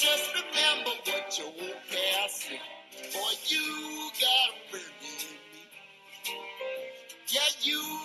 Just remember what your old past said. Boy, you got a friend in me. Yeah, you